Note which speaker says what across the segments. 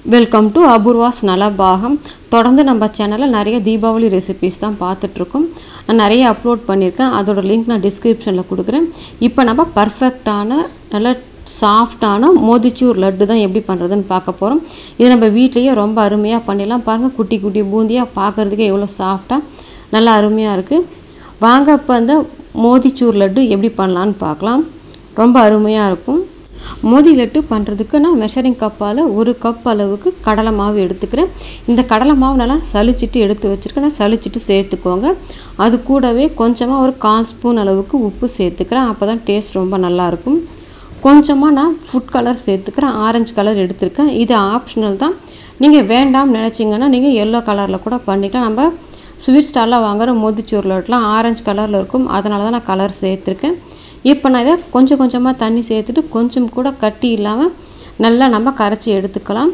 Speaker 1: Welcome to Apoorva's Nalabagam. தொடர்ந்து நம்ம சேனலில் நிறைய தீபாவளி ரெசிபீஸ் தான் பார்த்துட்ருக்கோம். நான் நிறைய அப்லோட் பண்ணியிருக்கேன். அதோட லிங்க் நான் டிஸ்கிரிப்ஷனில் கொடுக்குறேன். இப்போ நம்ம பர்ஃபெக்டான நல்ல சாஃப்டான மோதிச்சூர் லட்டு தான் எப்படி பண்ணுறதுன்னு பார்க்க போகிறோம். இது நம்ம வீட்லேயே ரொம்ப அருமையாக பண்ணிடலாம். பாருங்கள், குட்டி குட்டி பூந்தியாக பார்க்குறதுக்கே எவ்வளோ சாஃப்டாக நல்லா அருமையாக இருக்குது. வாங்க இப்போ அந்த மோதிச்சூர் லட்டு எப்படி பண்ணலான்னு பார்க்கலாம். ரொம்ப அருமையாக இருக்கும். மோதி லட்டு பண்ணுறதுக்கு நான் மெஷரிங் கப்பால் 1 கப் அளவுக்கு கடலை மாவு எடுத்துக்கிறேன். இந்த கடலை மாவு நல்லா சளிச்சிட்டு எடுத்து வச்சுருக்கேன். நான் சளிச்சிட்டு சேர்த்துக்கோங்க. அது கூடவே கொஞ்சமாக ஒரு 1/4 ஸ்பூன் அளவுக்கு உப்பு சேர்த்துக்கிறேன். அப்போ தான் டேஸ்ட் ரொம்ப நல்லாயிருக்கும். கொஞ்சமாக நான் ஃபுட் கலர் சேர்த்துக்கிறேன். ஆரஞ்சு கலர் எடுத்துருக்கேன். இது ஆப்ஷனல் தான். நீங்கள் வேண்டாம்னு நினச்சிங்கன்னா நீங்கள் எல்லோ கலரில் கூட பண்ணிக்கலாம். நம்ம ஸ்வீட் ஸ்டாலில் வாங்குகிற மோதிச்சூர் லட்டுலாம் ஆரஞ்சு கலரில் இருக்கும். அதனால தான் நான் கலர் சேர்த்துருக்கேன். இப்போ நான் இதை கொஞ்சம் கொஞ்சமாக தண்ணி சேர்த்துட்டு கொஞ்சம் கூட கட்டி இல்லாமல் நல்லா நம்ம கரைச்சி எடுத்துக்கலாம்.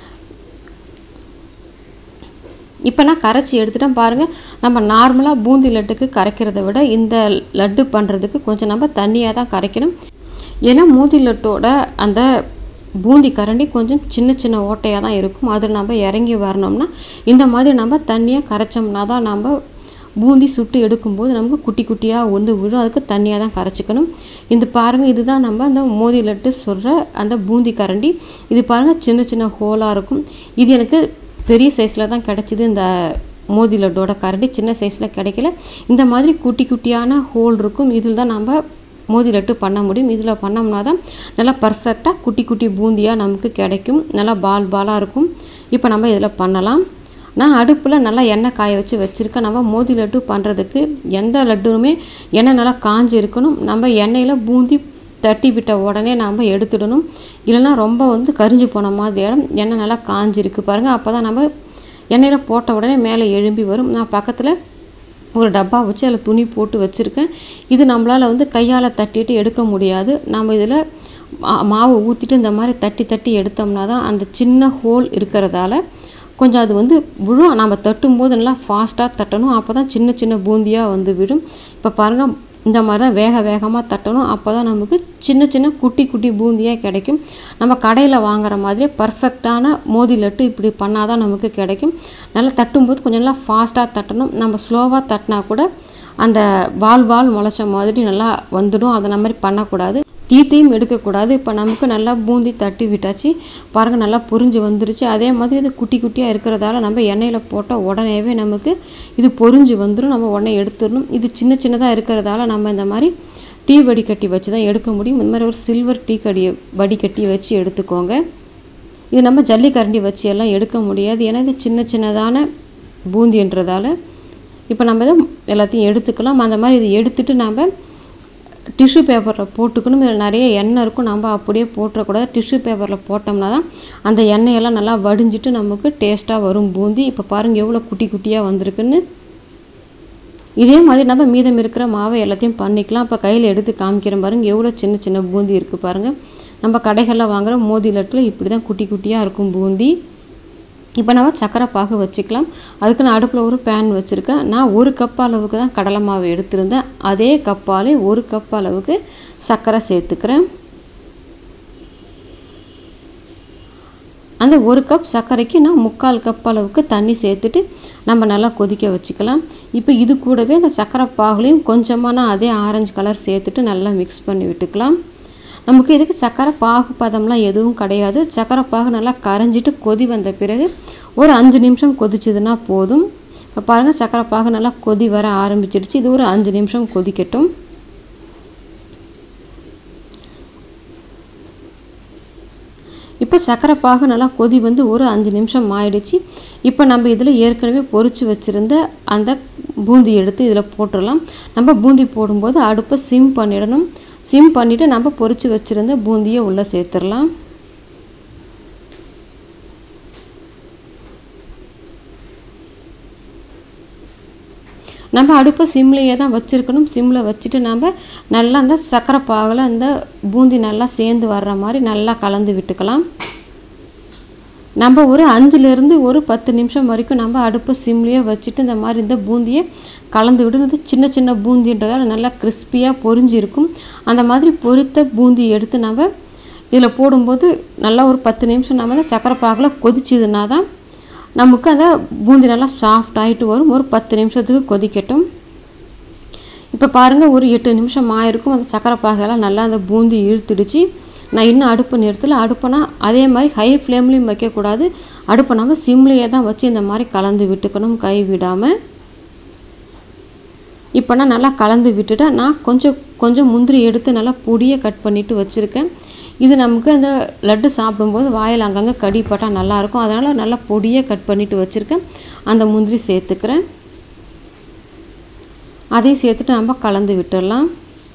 Speaker 1: இப்போ நான் கரைச்சி எடுத்துட்டேன். பாருங்கள், நம்ம நார்மலாக பூந்தி லட்டுக்கு கரைக்கிறத விட இந்த லட்டு பண்ணுறதுக்கு கொஞ்சம் நம்ம தண்ணியாக தான் கரைக்கணும். ஏன்னா மோதி லட்டோட அந்த பூந்தி கரண்டி கொஞ்சம் சின்ன சின்ன ஓட்டையாக தான் இருக்கும். அது நம்ம இறங்கி வரணும்னா இந்த மாதிரி நம்ம தண்ணியாக கரைச்சோம்னா தான் நம்ம பூந்தி சுட்டு எடுக்கும்போது நமக்கு குட்டி குட்டியாக விழும். அதுக்கு தண்ணியாக தான் கரைச்சிக்கணும். இந்த பாருங்கள், இதுதான் நம்ம அந்த மோதி லட்டு சொல்கிற அந்த பூந்தி கரண்டி. இது பாருங்கள், சின்ன சின்ன ஹோலாக இருக்கும். இது எனக்கு பெரிய சைஸில் தான் கிடச்சிது. இந்த மோதி லட்டோட கரண்டி சின்ன சைஸில் கிடைக்கல. இந்த மாதிரி குட்டி குட்டியான ஹோல் இருக்கும். இதில் தான் நம்ம மோதி லட்டு பண்ண முடியும். இதில் பண்ணோம்னா தான் நல்லா பர்ஃபெக்டாக குட்டி குட்டி பூந்தியாக நமக்கு கிடைக்கும். நல்லா பாலாக இருக்கும். இப்போ நம்ம இதில் பண்ணலாம். நான் அடுப்பில் நல்லா எண்ணெய் காய வச்சுருக்கேன். நம்ம மோதி லட்டு பண்ணுறதுக்கு எந்த லட்டுமே எண்ணெய் நல்லா காஞ்சி இருக்கணும். நம்ம எண்ணெயில் பூந்தி தட்டி விட்ட உடனே நம்ம எடுத்துடணும். இல்லைன்னா ரொம்ப கரிஞ்சு போன மாதிரி எண்ணெய் நல்லா காஞ்சிருக்கு பாருங்கள். அப்போ தான் நம்ம எண்ணெயில் போட்ட உடனே மேலே எழும்பி வரும். நான் பக்கத்தில் ஒரு டப்பா வச்சு அதில் துணி போட்டு வச்சுருக்கேன். இது நம்மளால் கையால் தட்டிட்டு எடுக்க முடியாது. நம்ம இதில் மாவு ஊற்றிட்டு இந்த மாதிரி தட்டி தட்டி எடுத்தோம்னா தான் அந்த சின்ன ஹோல் இருக்கிறதால கொஞ்சம் அது விழும். நம்ம தட்டும்போது நல்லா ஃபாஸ்ட்டாக தட்டணும். அப்போ தான் சின்ன சின்ன பூந்தியாக விடும். இப்போ பாருங்கள், இந்த மாதிரி தான் வேகமாக தட்டணும். அப்போ தான் நமக்கு சின்ன சின்ன குட்டி குட்டி பூந்தியாக கிடைக்கும். நம்ம கடையில் வாங்குற மாதிரியே பர்ஃபெக்டான மோதி லட்டு இப்படி பண்ணால் தான் நமக்கு கிடைக்கும். நல்லா தட்டும்போது கொஞ்சம் நல்லா ஃபாஸ்ட்டாக தட்டணும். நம்ம ஸ்லோவாக தட்டினா கூட அந்த வால் முளைச்ச மாதிரி நல்லா வந்துடும். அதை மாதிரி பண்ணக்கூடாது. தீத்தையும் எடுக்கக்கூடாது. இப்போ நமக்கு நல்லா பூந்தி தட்டி விட்டாச்சு. பாருங்கள், நல்லா பொரிஞ்சு வந்துருச்சு. அதே மாதிரி இது குட்டி குட்டியாக இருக்கிறதால நம்ம எண்ணெயில் போட்டால் உடனேவே நமக்கு இது பொரிஞ்சு வந்துடும். நம்ம உடனே எடுத்துடணும். இது சின்ன சின்னதாக இருக்கிறதால நம்ம இந்த மாதிரி டீ வடிகட்டி வச்சு தான் எடுக்க முடியும். இந்த மாதிரி ஒரு சில்வர் டீ வடிகட்டி வச்சு எடுத்துக்கோங்க. இது நம்ம ஜல்லிக்கரண்டி வச்சு எல்லாம் எடுக்க முடியாது. ஏன்னா இது சின்ன சின்னதான பூந்தின்றதால இப்போ நம்ம இதை எல்லாத்தையும் எடுத்துக்கலாம். அந்த மாதிரி இதை எடுத்துகிட்டு நம்ம டிஷ்யூ பேப்பரில் போட்டுக்கணும். இதில் நிறைய எண்ணெய் இருக்கும். நம்ம அப்படியே போட்டுறக்கூடாது. டிஷ்யூ பேப்பரில் போட்டோம்னா தான் அந்த எண்ணெயெல்லாம் நல்லா வடிஞ்சிட்டு நமக்கு டேஸ்ட்டாக வரும் பூந்தி. இப்போ பாருங்கள் எவ்வளோ குட்டி குட்டியாக வந்திருக்குன்னு. இதே மாதிரி நம்ம மீதம் இருக்கிற மாவை எல்லாத்தையும் பண்ணிக்கலாம். இப்போ கையில் எடுத்து காமிக்கிறேன் பாருங்கள், எவ்வளோ சின்ன சின்ன பூந்தி இருக்குது பாருங்கள். நம்ம கடைகளில் வாங்குகிற மோதி லட்டில் இப்படி தான் குட்டி குட்டியாக இருக்கும் பூந்தி. இப்போ நம்ம சர்க்கரை பாகு வச்சுக்கலாம். அதுக்கு நான் அடுப்பில் ஒரு பேன் வச்சுருக்கேன். நான் 1 கப் அளவுக்கு தான் கடலை மாவு எடுத்திருந்தேன். அதே கப்பாலே 1 கப் அளவுக்கு சர்க்கரை சேர்த்துக்கிறேன். அந்த 1 கப் சர்க்கரைக்கு நான் 3/4 கப் அளவுக்கு தண்ணி சேர்த்துட்டு நம்ம நல்லா கொதிக்க வச்சுக்கலாம். இப்போ இது கூடவே இந்த சர்க்கரை பாகுலையும் கொஞ்சமாக நான் அதே ஆரஞ்சு கலர் சேர்த்துட்டு நல்லா மிக்ஸ் பண்ணி விட்டுக்கலாம். நமக்கு இதுக்கு சர்க்கரை பாகு பதம்லாம் எதுவும் கிடையாது. சர்க்கரை பாகு நல்லா கரைஞ்சிட்டு கொதி வந்த பிறகு ஒரு 5 நிமிஷம் கொதிச்சதுன்னா போதும். இப்போ பாருங்கள், சர்க்கரை பாகு நல்லா கொதி வர ஆரம்பிச்சிடுச்சு. இது ஒரு 5 நிமிஷம் கொதிக்கட்டும். இப்போ சர்க்கரை பாகு நல்லா கொதி ஒரு 5 நிமிஷம் ஆயிடுச்சு. இப்போ நம்ம இதில் ஏற்கனவே பொரிச்சு வச்சுருந்த அந்த பூந்தி எடுத்து இதில் போட்டுடலாம். நம்ம பூந்தி போடும்போது அடுப்பை சிம் பண்ணிடணும். சிம் பண்ணிவிட்டு நம்ம பொரிச்சு வச்சுருந்த பூந்தியை உள்ளே சேர்த்துடலாம். நம்ம அடுப்பை சிம்லேயே தான் வச்சுருக்கணும். சிம்மில் வச்சுட்டு நம்ம நல்லா அந்த சர்க்கரை பாகில் அந்த பூந்தி நல்லா சேர்ந்து வர்ற மாதிரி நல்லா கலந்து விட்டுக்கலாம். நம்ம ஒரு 5லேருந்து ஒரு 10 நிமிஷம் வரைக்கும் நம்ம அடுப்பை சிம்லேயே வச்சுட்டு இந்த மாதிரி இந்த பூந்தியை கலந்து விடுறது. சின்ன சின்ன பூந்தின்றதால நல்லா கிறிஸ்பியாக பொரிஞ்சிருக்கும். அந்த மாதிரி பொரித்த பூந்தி எடுத்து நம்ம இதில் போடும்போது நல்லா ஒரு 10 நிமிஷம் நம்ம சக்கரை பாகில் கொதிச்சதுன்னா தான் நமக்கு அந்த பூந்தி நல்லா சாஃப்ட் ஆகிட்டு வரும். ஒரு 10 நிமிஷத்துக்கு கொதிக்கட்டும். இப்போ பாருங்கள், ஒரு 8 நிமிஷம் ஆயிருக்கும். அந்த சக்கரை பாகெல்லாம் நல்லா அந்த பூந்தி இழுத்துடுச்சு. நான் இன்னும் அடுப்பு நிறுத்தல. அடுப்புனா அதே மாதிரி ஹை ஃப்ளேம்லேயும் வைக்கக்கூடாது. அடுப்பை நம்ம சிம்லேயே தான் வச்சு இந்த மாதிரி கலந்து விட்டுக்கணும், கை விடாமல். இப்போ நான் நல்லா கலந்து விட்டுட்டேன். நான் கொஞ்சம் முந்திரி எடுத்து நல்லா பொடியை கட் பண்ணிவிட்டு வச்சுருக்கேன். இது நமக்கு அந்த லட்டு சாப்பிடும்போது வாயில் அங்கங்கே கடிப்பட்டால் நல்லாயிருக்கும். அதனால் நல்லா பொடியை கட் பண்ணிவிட்டு வச்சுருக்கேன். அந்த முந்திரி சேர்த்துக்கிறேன். அதையும் சேர்த்துட்டு நம்ம கலந்து விட்டுடலாம்.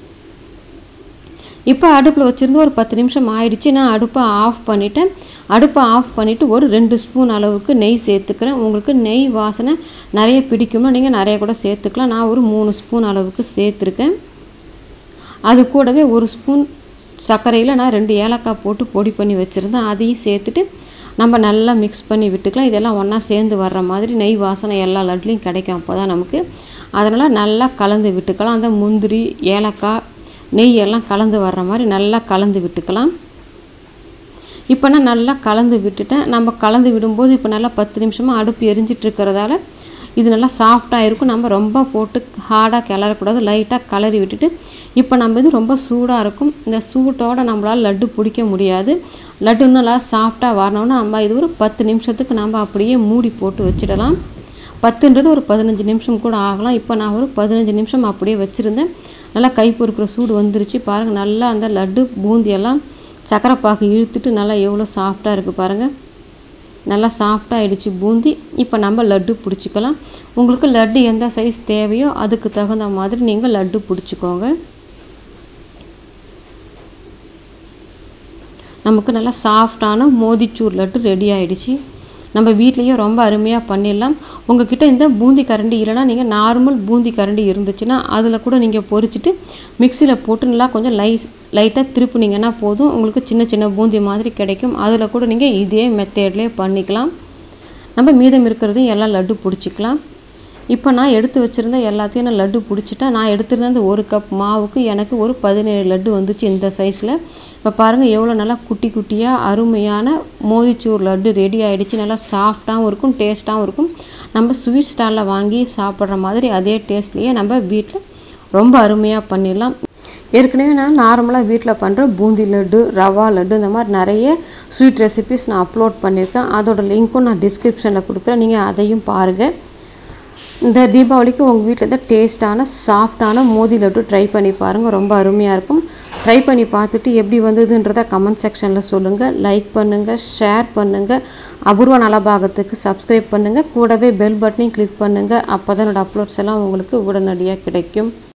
Speaker 1: இப்போ அடுப்பில் வச்சுருந்து ஒரு 10 நிமிஷம் ஆயிடுச்சு. நான் அடுப்பை ஆஃப் பண்ணிவிட்டேன். அடுப்பை ஆஃப் பண்ணிவிட்டு ஒரு 2 ஸ்பூன் அளவுக்கு நெய் சேர்த்துக்கிறேன். உங்களுக்கு நெய் வாசனை நிறைய பிடிக்கும்னா நீங்கள் நிறைய கூட சேர்த்துக்கலாம். நான் ஒரு 3 ஸ்பூன் அளவுக்கு சேர்த்துருக்கேன். அது கூடவே 1 ஸ்பூன் சர்க்கரையில் நான் 2 ஏலக்காய் போட்டு பொடி பண்ணி வச்சுருந்தேன். அதையும் சேர்த்துட்டு நம்ம நல்லா மிக்ஸ் பண்ணி விட்டுக்கலாம். இதெல்லாம் ஒன்றா சேர்ந்து வர்ற மாதிரி நெய் வாசனை எல்லா லட்லையும் கிடைக்கும். அப்போ தான் நமக்கு அதனால் நல்லா கலந்து விட்டுக்கலாம். அந்த முந்திரி, ஏலக்காய், நெய் எல்லாம் கலந்து வர்ற மாதிரி நல்லா கலந்து விட்டுக்கலாம். இப்போ நான் நல்லா கலந்து விட்டுட்டேன். நம்ம கலந்து விடும்போது இப்போ நல்லா 10 நிமிஷமாக அடுப்பு எரிஞ்சிட்டு இருக்கிறதால இது நல்லா சாஃப்டாக இருக்கும். நம்ம ரொம்ப போட்டு ஹார்டாக கிளறக்கூடாது. லைட்டாக கிளறி விட்டுட்டு இப்போ நம்ம இது ரொம்ப சூடாக இருக்கும். இந்த சூட்டோடு நம்மளால் லட்டு பிடிக்க முடியாது. லட்டு நல்லா சாஃப்டாக வரணும்னா நம்ம இது ஒரு 10 நிமிஷத்துக்கு நம்ம அப்படியே மூடி போட்டு வச்சிடலாம். 10ன்றது ஒரு 15 நிமிஷம் கூட ஆகலாம். இப்போ நான் ஒரு 15 நிமிஷம் அப்படியே வச்சுருந்தேன். நல்லா கை பொறுக்கிற சூடு வந்துருச்சு. பாருங்கள், நல்லா அந்த லட்டு பூந்தியெல்லாம் சக்கரை பாகு இழுத்துட்டு நல்லா எவ்வளோ சாஃப்டாக இருக்குது பாருங்கள். நல்லா சாஃப்டாக ஆகிடுச்சு பூந்தி. இப்போ நம்ம லட்டு பிடிச்சிக்கலாம். உங்களுக்கு லட்டு எந்த சைஸ் தேவையோ அதுக்கு தகுந்த மாதிரி நீங்கள் லட்டு பிடிச்சிக்கோங்க. நமக்கு நல்லா சாஃப்டான மோதிச்சூர் லட்டு ரெடி ஆகிடுச்சு. நம்ம வீட்லேயும் ரொம்ப அருமையாக பண்ணிடலாம். உங்கள்கிட்ட இந்த பூந்தி கரண்டி இல்லைனா நீங்கள் நார்மல் பூந்தி கரண்டி இருந்துச்சுன்னா அதில் கூட நீங்கள் பொரிச்சிட்டு மிக்சியில் போட்டு நல்லா கொஞ்சம் லைட்டாக திருப்புனீங்கன்னா போதும். உங்களுக்கு சின்ன சின்ன பூந்தி மாதிரி கிடைக்கும். அதில் கூட நீங்கள் இதே மெத்தட்லேயே பண்ணிக்கலாம். நம்ம மீதம் இருக்கிறதையும் எல்லாம் லட்டு பிடிச்சிக்கலாம். இப்போ நான் எடுத்து வச்சுருந்த எல்லாத்தையும் நான் லட்டு பிடிச்சிட்டேன். நான் எடுத்துருந்த அந்த 1 கப் மாவுக்கு எனக்கு ஒரு 17 லட்டு வந்துச்சு இந்த சைஸில். இப்போ பாருங்கள் எவ்வளோ நல்லா குட்டி குட்டியாக அருமையான மோதிச்சூர் லட்டு ரெடி ஆகிடுச்சு. நல்லா சாஃப்டாகவும் இருக்கும், டேஸ்ட்டாகவும் இருக்கும். நம்ம ஸ்வீட் ஸ்டாலில் வாங்கி சாப்பிட்ற மாதிரி அதே டேஸ்ட்லேயே நம்ம வீட்டில் ரொம்ப அருமையாக பண்ணிடலாம். ஏற்கனவே நான் நார்மலாக வீட்டில் பண்ணுற பூந்தி லட்டு, ரவா லட்டு, இந்த மாதிரி நிறைய ஸ்வீட் ரெசிபிஸ் நான் அப்லோட் பண்ணியிருக்கேன். அதோட லிங்க்கும் நான் டிஸ்கிரிப்ஷனில் கொடுக்குறேன். நீங்கள் அதையும் பாருங்கள். இந்த தீபாவளிக்கு உங்கள் வீட்டில் இந்த டேஸ்ட்டான சாஃப்டான மோதி லட்டு ட்ரை பண்ணி பாருங்கள். ரொம்ப அருமையாக இருக்கும். ட்ரை பண்ணி பார்த்துட்டு எப்படி வந்ததுன்றதை கமெண்ட் செக்ஷனில் சொல்லுங்கள். லைக் பண்ணுங்கள், ஷேர் பண்ணுங்கள். அபூர்வ நலபாகத்துக்கு சப்ஸ்கிரைப் பண்ணுங்கள். கூடவே பெல் பட்டனையும் கிளிக் பண்ணுங்கள். அப்போ தான் என்னோடய அப்லோட்ஸ் எல்லாம் உங்களுக்கு உடனடியாக கிடைக்கும்.